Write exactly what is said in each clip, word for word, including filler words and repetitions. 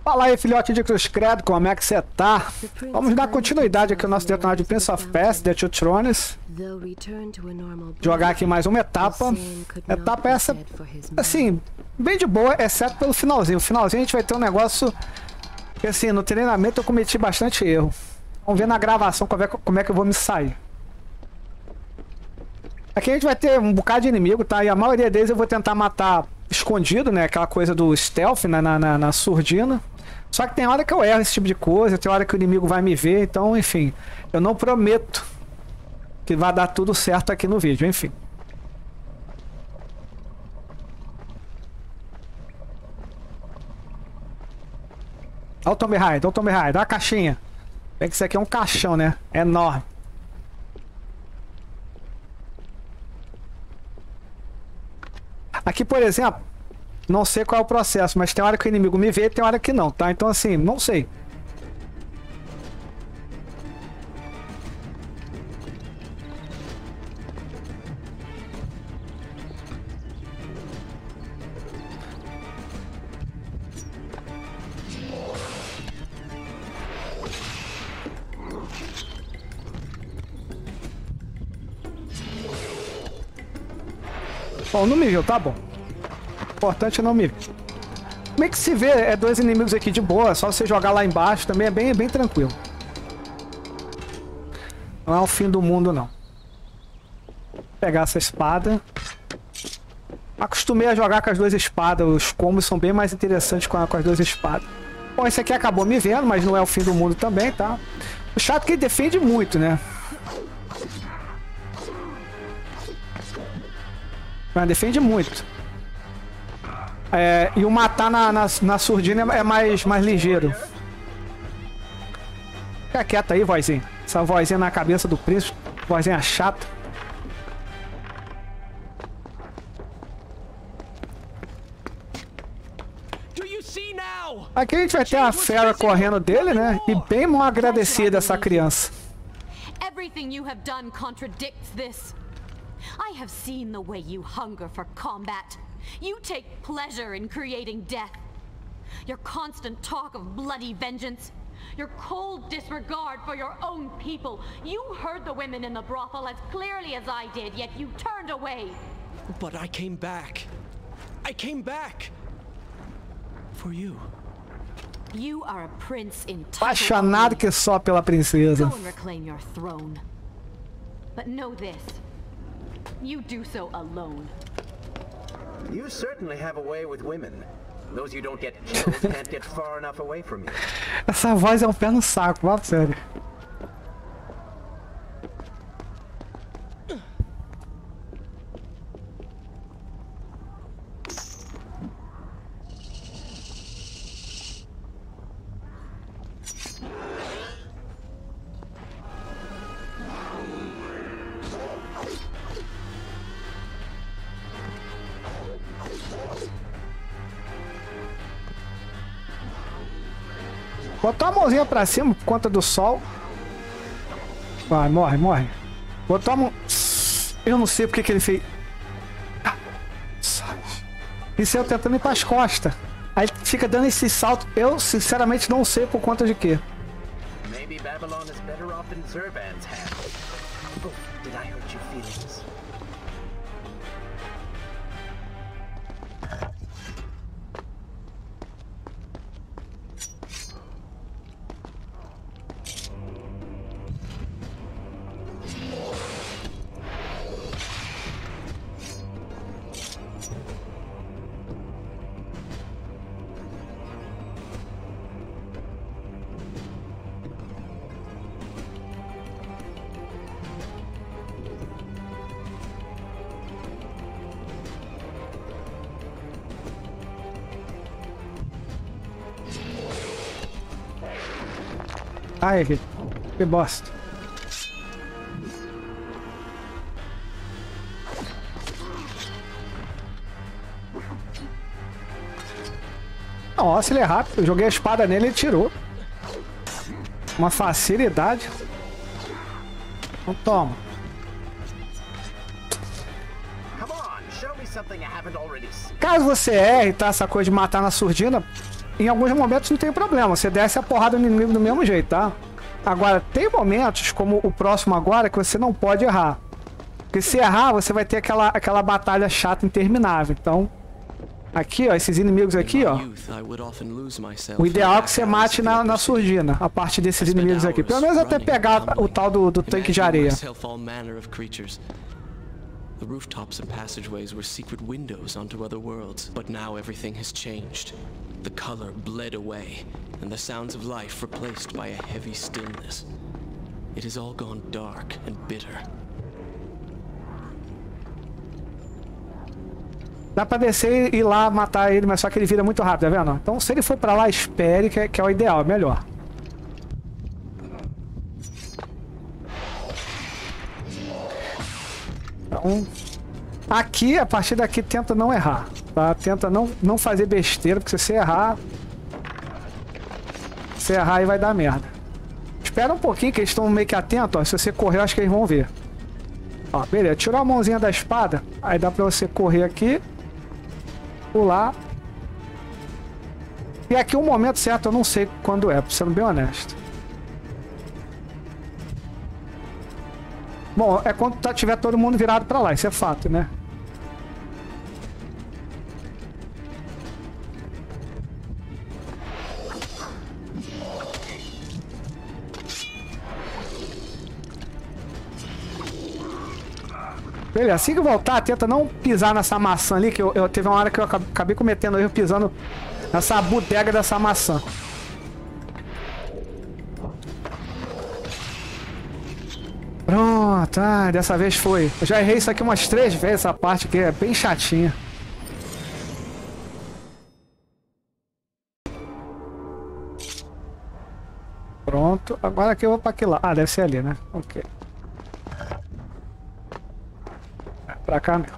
Fala aí, filhote de Cruz Credo, como é que você tá? Vamos dar continuidade aqui ao nosso detonado de Prince of Persia, The Two Thrones. Jogar aqui mais uma etapa. Etapa essa, assim, bem de boa, exceto pelo finalzinho. O finalzinho a gente vai ter um negócio que, assim, no treinamento eu cometi bastante erro. Vamos ver na gravação como é, como é que eu vou me sair. Aqui a gente vai ter um bocado de inimigo, tá? E a maioria deles eu vou tentar matar escondido, né? Aquela coisa do stealth, né? na, na, na surdina. Só que tem hora que eu erro esse tipo de coisa, tem hora que o inimigo vai me ver, então, enfim. Eu não prometo que vai dar tudo certo aqui no vídeo, enfim. Olha o Tomb Raider, olha o Tomb Raider, olha a caixinha. Bem que isso aqui é um caixão, né? É enorme. Aqui, por exemplo, não sei qual é o processo, mas tem hora que o inimigo me vê e tem hora que não, tá? Então, assim, não sei. Bom, não me viu, tá bom. Importante não me ver. Como é que se vê? É dois inimigos aqui de boa, é só você jogar lá embaixo, também é bem, bem tranquilo. Não é o fim do mundo, não. Vou pegar essa espada. Acostumei a jogar com as duas espadas, os combos são bem mais interessantes com, a, com as duas espadas. Bom, esse aqui acabou me vendo, mas não é o fim do mundo também, tá? O chato é que ele defende muito, né? Mas defende muito. É, e o matar na, na, na surdina é mais, mais ligeiro. Fica quieto aí, vozinha. Essa vozinha na cabeça do príncipe. Vozinha chata. Aqui a gente vai ter a Fera correndo dele, né? E bem mal agradecida essa criança. Everything you have done contradicts this. I have seen the way you hunger for combat. You take pleasure in creating death. Your constant talk of bloody vengeance. Your cold disregard for your own people. You heard the women in the brothel as clearly as I did, yet you turned away. But I came back. I came back. For you. You are a prince in Apaixonado que só pela princesa. Go and reclaim your throne. But know this. You do so alone. You certainly have a way with women. Those you don't get killed can't get far enough away from you. Essa voz é um pé no saco, fala sério. Botou a mãozinha pra cima por conta do sol. Vai, morre, morre. Botou a mão... Eu não sei porque que ele fez... Isso eu tentando ir pras costas. Aí fica dando esse salto. Eu, sinceramente, não sei por conta de quê. Maybe Babylon is better off in Zurban's hands. Oh, did I hurt your feelings? Ai, que bosta. Nossa, ele é rápido. Eu joguei a espada nele e ele tirou. Uma facilidade. Então toma. Come on, show me something I haven't already seen. Caso você erre, tá? Essa coisa de matar na surdina, em alguns momentos não tem problema. Você desce a porrada no inimigo do mesmo jeito, tá? Agora, tem momentos, como o próximo agora, que você não pode errar. Porque se errar, você vai ter aquela, aquela batalha chata interminável. Então, aqui, ó, esses inimigos aqui, ó. O ideal é que você mate na, na surdina, a parte desses inimigos aqui. Pelo menos até pegar o tal do, do tanque de areia. The rooftops and passageways were secret windows onto other worlds, but now everything has changed. The color bled away, and the sounds of life replaced by a heavy stillness. It has all gone dark and bitter. Dá pra descer e ir lá matar ele, mas só que ele vira muito rápido, tá vendo? Então se ele for pra lá, espere, que é, que é o ideal, é melhor. Então, aqui, a partir daqui, tenta não errar, tá? Tenta não, não fazer besteira, porque se você errar... Se errar aí vai dar merda. Espera um pouquinho, que eles estão meio que atentos, ó. Se você correr, eu acho que eles vão ver. Ó, beleza. Tirou a mãozinha da espada, aí dá pra você correr aqui, pular. E aqui o momento certo eu não sei quando é, sendo bem honesto. Bom, é quando tá, tiver todo mundo virado pra lá, isso é fato, né? Beleza, assim que voltar, tenta não pisar nessa maçã ali, que eu, eu teve uma hora que eu acabei cometendo erro pisando nessa bodega dessa maçã. Pronto, ah, dessa vez foi. Eu já errei isso aqui umas três vezes, essa parte aqui é bem chatinha. Pronto, agora aqui eu vou pra aquele lado. Ah, deve ser ali, né? Ok. Pra cá mesmo.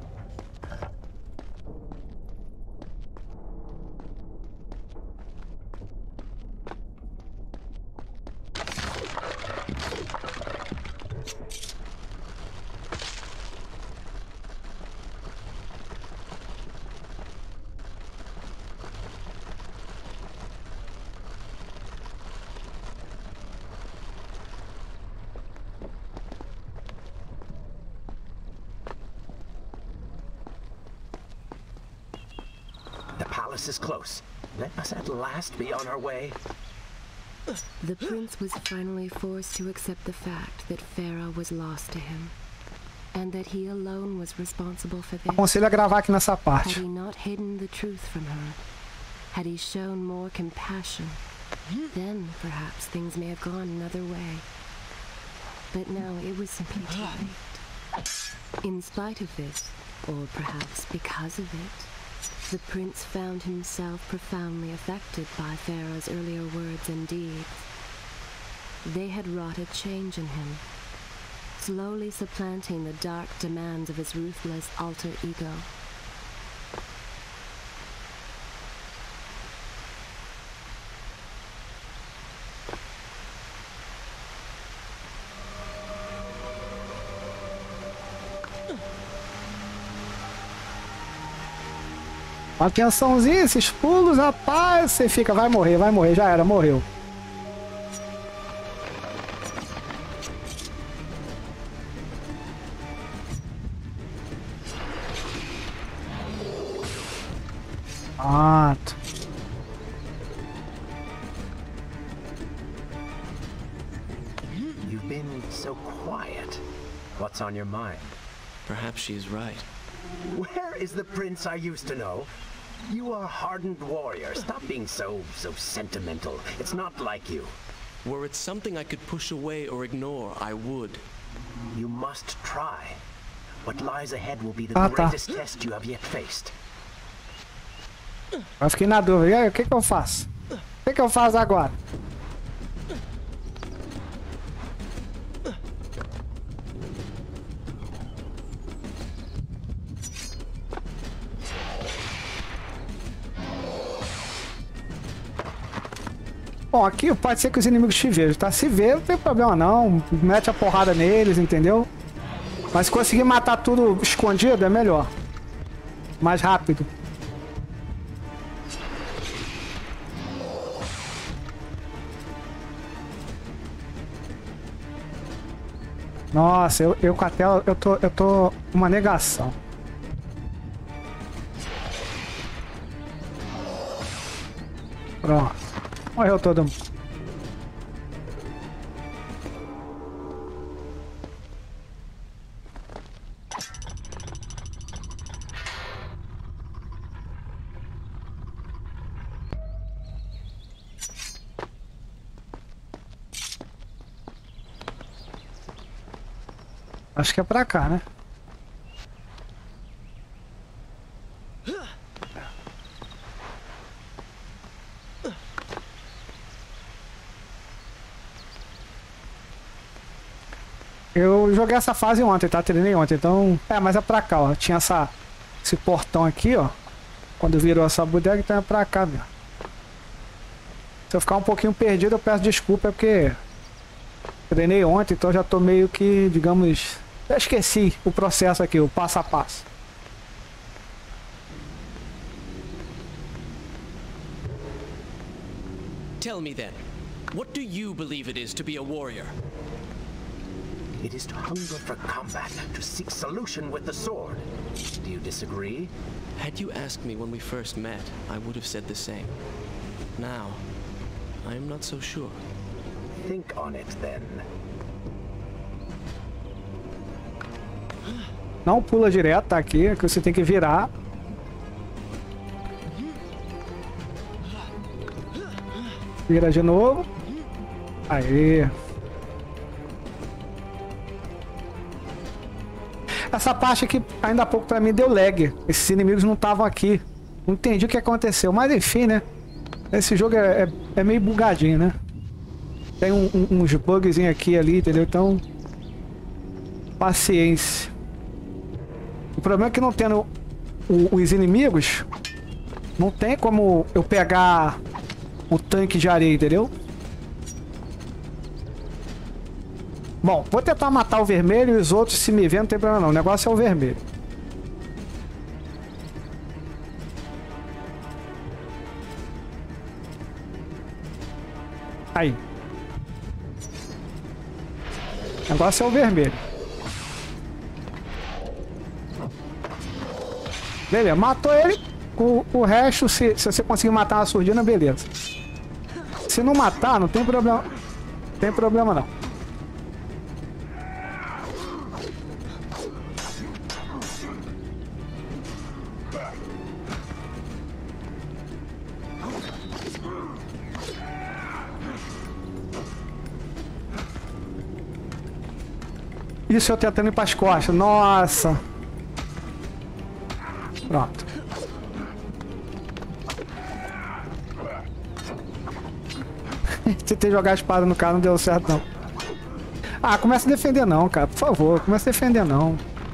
Is close. Let us at last be on our way. The prince was finally forced to accept the fact that Farah was lost to him, and that he alone was responsible for this. Aconselho a gravar aqui nessa parte. Had he not hidden the truth from her, had he shown more compassion, then perhaps things may have gone another way. But now it was simply too late. In spite of this, or perhaps because of it, the prince found himself profoundly affected by Farah's earlier words and deeds. They had wrought a change in him, slowly supplanting the dark demands of his ruthless alter ego. Uma atençãozinha, esses pulos, rapaz, você fica, vai morrer, vai morrer, já era, morreu. Pronto. You've been so quiet. What's on your mind? Perhaps she's right. Where is the prince I used to know? You are a hardened warrior. Stop being so, so sentimental. It's not like you. Were it something I could push away or ignore, I would. You must try. What lies ahead will be the Ah, tá. greatest test you have yet faced. Eu fiquei na dúvida. E aí, o que que eu faço? O que que eu faço agora? Bom, aqui pode ser que os inimigos te vejam, tá? Se vê, não tem problema não. Mete a porrada neles, entendeu? Mas se conseguir matar tudo escondido, é melhor. Mais rápido. Nossa, eu, eu com a tela, eu tô, eu tô uma negação. Pronto. Morreu todo mundo. Acho que é pra cá, né? Eu joguei essa fase ontem, tá? Treinei ontem, então... É, mas é pra cá, ó. Tinha essa... esse portão aqui, ó. Quando virou essa bodega, então é pra cá mesmo. Se eu ficar um pouquinho perdido, eu peço desculpa, é porque... Treinei ontem, então já tô meio que, digamos... Eu esqueci o processo aqui, o passo a passo. Tell me then, what do you believe it is to be a warrior? It is to hunger for combat, to seek solution with the sword. Do you disagree? Had you asked me when we first met, I would have said the same. Now, I am not so sure. Think on it then. Não pula direto, tá aqui, que você tem que virar. Vira de novo. Aí. Essa parte aqui, ainda há pouco pra mim, deu lag. Esses inimigos não estavam aqui. Não entendi o que aconteceu, mas enfim, né? Esse jogo é, é, é meio bugadinho, né? Tem um, um, uns bugzinhos aqui e ali, entendeu? Então... Paciência. O problema é que não tendo o, os inimigos, não tem como eu pegar o tanque de areia, entendeu? Bom, vou tentar matar o vermelho e os outros, se me ver, não tem problema não. O negócio é o vermelho. Aí. O negócio é o vermelho. Beleza, matou ele. O, o resto, se, se você conseguir matar uma surdina, beleza. Se não matar, não tem problema. Não tem problema não. Isso eu tentando ir para as costas. Nossa. Pronto. Tentei jogar a espada no cara, não deu certo não. Ah, começa a defender não, cara. Por favor, começa a defender não.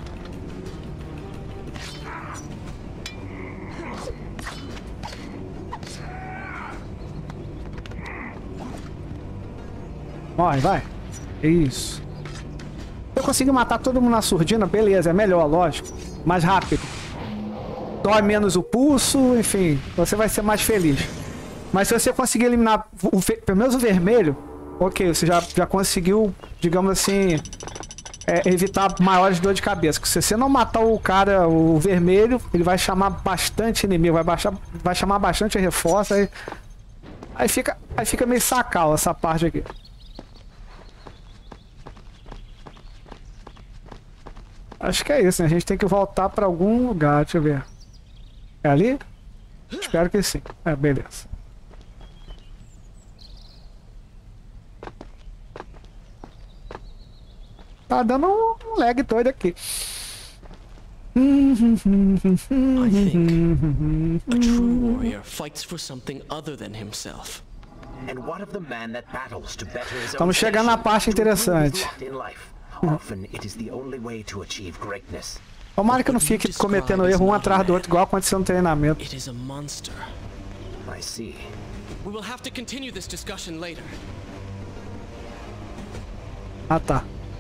Vai, vai. Isso. Eu consegui matar todo mundo na surdina, beleza, é melhor, lógico. Mais rápido. Dói menos o pulso, enfim, você vai ser mais feliz. Mas se você conseguir eliminar o, pelo menos o vermelho, ok, você já, já conseguiu, digamos assim, é, evitar maiores dores de cabeça. Se você não matar o cara, o vermelho, ele vai chamar bastante inimigo, vai, baixar, vai chamar bastante reforço, aí, aí, fica, aí fica meio sacal essa parte aqui. Acho que é isso, né? A gente tem que voltar pra algum lugar, deixa eu ver. É ali? Espero que sim. É, beleza. Tá dando um lag doido aqui. I think a true warrior fights for something other than himself. And what of the man that battles to better his own Estamos chegando na parte interessante. Often it is the only way to achieve greatness. Tomara que eu não fique cometendo erro um atrás do outro, igual aconteceu no treinamento. It is a monster. I see. We will have to continue this discussion later. Ah, tá.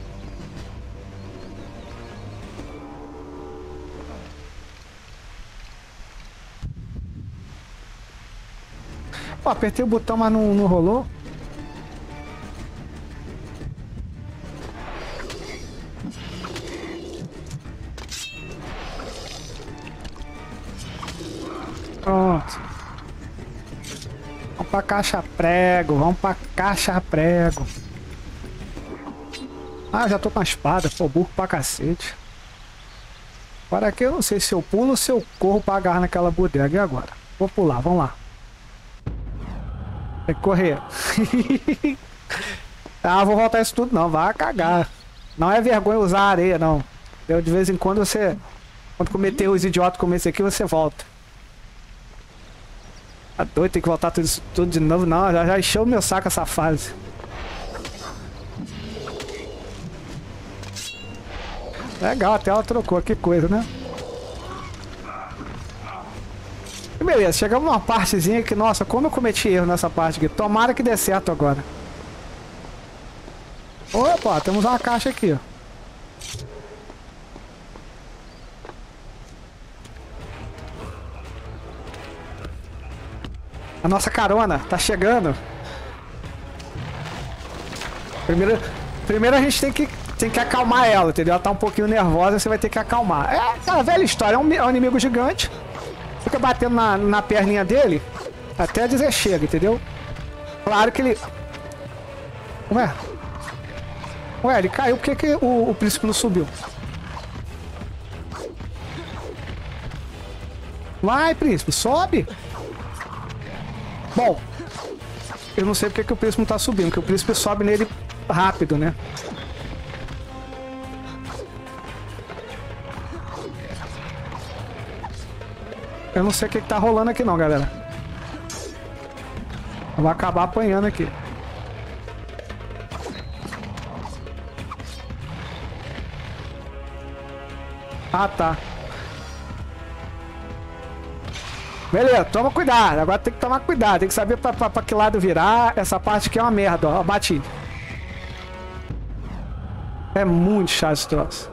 Pô, apertei o botão, mas não, não rolou. Vamos pra caixa prego, vamos pra caixa prego. Ah, já tô com a espada, pô, burro pra cacete. Agora aqui eu não sei se eu pulo ou se eu corro pra agarrar naquela bodega. E agora? Vou pular, vamos lá. Tem que correr. Ah, vou voltar isso tudo não, vai cagar. Não é vergonha usar areia, não. Eu, de vez em quando você... Quando cometer os idiotas como esse aqui, você volta. Tá doido, tem que voltar tudo isso tudo de novo. Não, já, já encheu o meu saco essa fase. Legal, até ela trocou, que coisa, né? E beleza, chegamos numa partezinha que, nossa, como eu cometi erro nessa parte aqui. Tomara que dê certo agora. Opa, temos uma caixa aqui, ó. A nossa carona tá chegando. Primeiro, primeiro a gente tem que, tem que acalmar ela, entendeu? Ela tá um pouquinho nervosa, você vai ter que acalmar. É aquela velha história, é um, é um inimigo gigante. Fica batendo na, na perninha dele até dizer chega, entendeu? Claro que ele... Ué? Ué, ele caiu, por que, que o, o príncipe não subiu? Vai, príncipe, sobe! Bom, eu não sei porque que o príncipe não tá subindo, porque o príncipe sobe nele rápido, né? Eu não sei o que, que tá rolando aqui não, galera. Eu vou acabar apanhando aqui. Ah, tá. Beleza, toma cuidado. Agora tem que tomar cuidado. Tem que saber pra, pra, pra que lado virar. Essa parte aqui é uma merda, ó. Bati. É muito chato esse troço.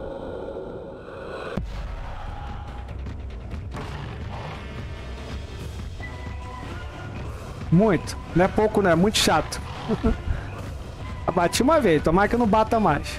Muito. Não é pouco, não. É muito chato. Bati uma vez. Tomara que eu não bata mais.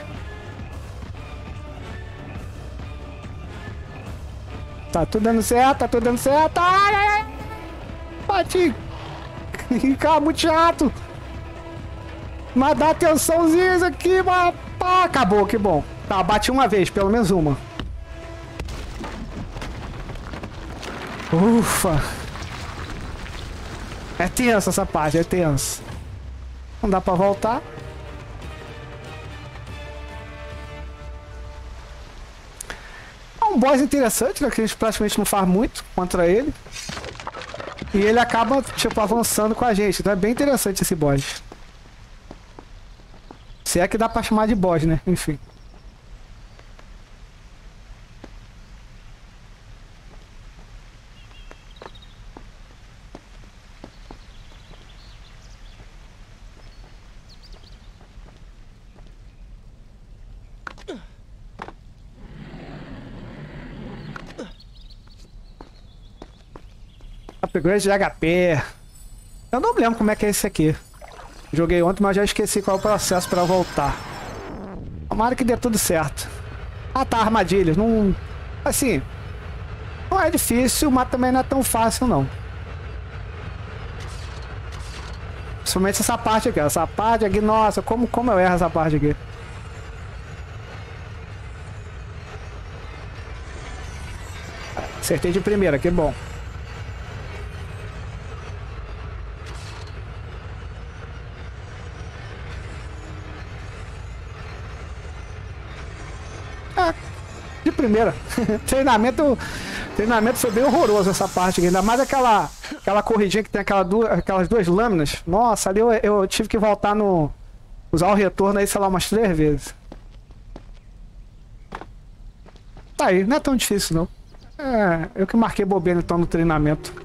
Tá tudo dando certo, tá tudo dando certo. Ai, ai, ai. Bati. Cara, muito chato. Mas dá atençãozinha isso aqui, mas... Pá, acabou, que bom. Tá, bati uma vez, pelo menos uma. Ufa. É tenso essa parte, é tenso. Não dá pra voltar. Um boss interessante, né? Que a gente praticamente não faz muito contra ele. E ele acaba, tipo, avançando com a gente. Então é bem interessante esse boss. Se é que dá pra chamar de boss, né? Enfim. Upgrade de H P. Eu não lembro como é que é esse aqui. Joguei ontem, mas já esqueci qual é o processo pra voltar. Tomara que dê tudo certo. Ah tá, armadilhas. Não... Assim... Não é difícil, mas também não é tão fácil, não. Principalmente essa parte aqui. Essa parte aqui, nossa, como, como eu erro essa parte aqui. Acertei de primeira, que bom. De primeira. treinamento treinamento foi bem horroroso essa parte aqui. Ainda mais aquela, aquela corridinha que tem aquela duas, aquelas duas lâminas. Nossa, ali eu, eu tive que voltar no... Usar o retorno aí, sei lá, umas três vezes. Tá aí, não é tão difícil não. É, eu que marquei bobeira então no treinamento.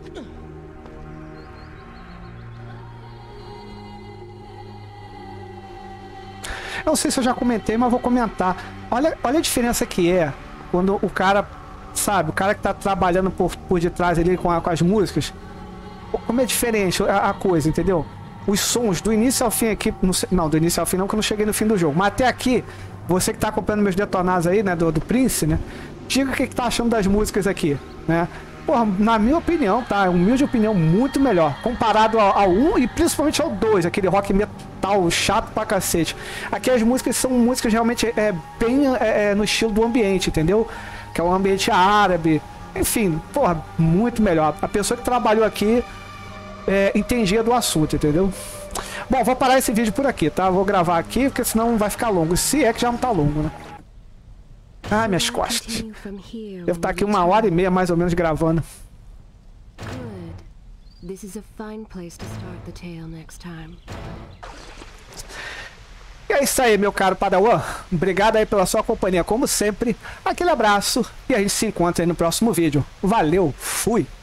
Eu não sei se eu já comentei, mas vou comentar. Olha, olha a diferença que é quando o cara, sabe, o cara que tá trabalhando por, por detrás ali com, a, com as músicas, como é diferente a, a coisa, entendeu? Os sons do início ao fim aqui, não, sei, não, do início ao fim não, que eu não cheguei no fim do jogo, mas até aqui, você que tá acompanhando meus detonados aí, né, do, do Prince, né, diga o que, que tá achando das músicas aqui, né? porra, na minha opinião, tá? Humilde opinião, muito melhor. Comparado ao, ao um e principalmente ao dois, aquele rock metal chato pra cacete. Aqui as músicas são músicas realmente é, bem é, é, no estilo do ambiente, entendeu? Que é um ambiente árabe. Enfim, porra, muito melhor. A pessoa que trabalhou aqui é, entendia do assunto, entendeu? Bom, vou parar esse vídeo por aqui, tá? Vou gravar aqui, porque senão vai ficar longo. Se é que já não tá longo, né? Ai, minhas costas. Devo estar aqui uma hora e meia, mais ou menos, gravando. E é isso aí, meu caro Padawan. Obrigado aí pela sua companhia, como sempre. Aquele abraço e a gente se encontra aí no próximo vídeo. Valeu, fui!